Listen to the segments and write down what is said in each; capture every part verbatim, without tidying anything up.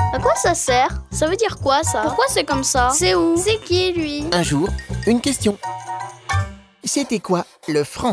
À quoi ça sert? Ça veut dire quoi ça? Pourquoi c'est comme ça? C'est où? C'est qui lui? Un jour, une question. C'était quoi le franc?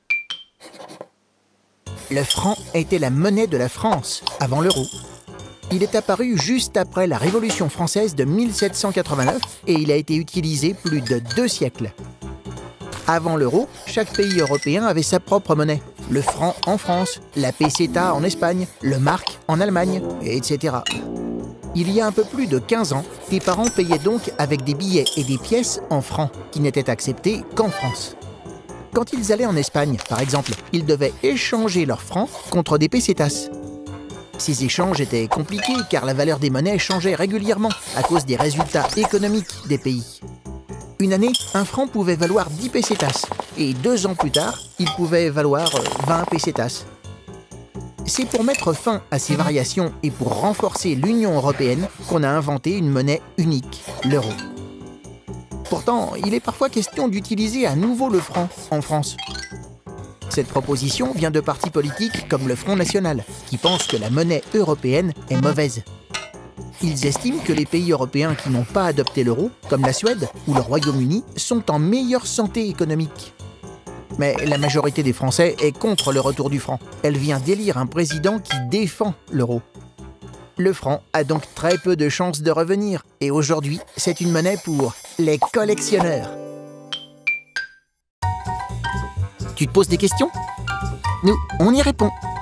Le franc était la monnaie de la France avant l'euro. Il est apparu juste après la Révolution française de mille sept cent quatre-vingt-neuf et il a été utilisé plus de deux siècles. Avant l'euro, chaque pays européen avait sa propre monnaie. Le franc en France, la peseta en Espagne, le mark en Allemagne, et cetera. Il y a un peu plus de quinze ans, tes parents payaient donc avec des billets et des pièces en francs, qui n'étaient acceptés qu'en France. Quand ils allaient en Espagne, par exemple, ils devaient échanger leurs francs contre des pesetas. Ces échanges étaient compliqués car la valeur des monnaies changeait régulièrement à cause des résultats économiques des pays. Une année, un franc pouvait valoir dix pesetas et deux ans plus tard, il pouvait valoir vingt pesetas. C'est pour mettre fin à ces variations et pour renforcer l'Union européenne qu'on a inventé une monnaie unique, l'euro. Pourtant, il est parfois question d'utiliser à nouveau le franc en France. Cette proposition vient de partis politiques comme le Front National, qui pensent que la monnaie européenne est mauvaise. Ils estiment que les pays européens qui n'ont pas adopté l'euro, comme la Suède ou le Royaume-Uni, sont en meilleure santé économique. Mais la majorité des Français est contre le retour du franc. Elle vient d'élire un président qui défend l'euro. Le franc a donc très peu de chances de revenir, et aujourd'hui, c'est une monnaie pour les collectionneurs. Tu te poses des questions? Nous, on y répond.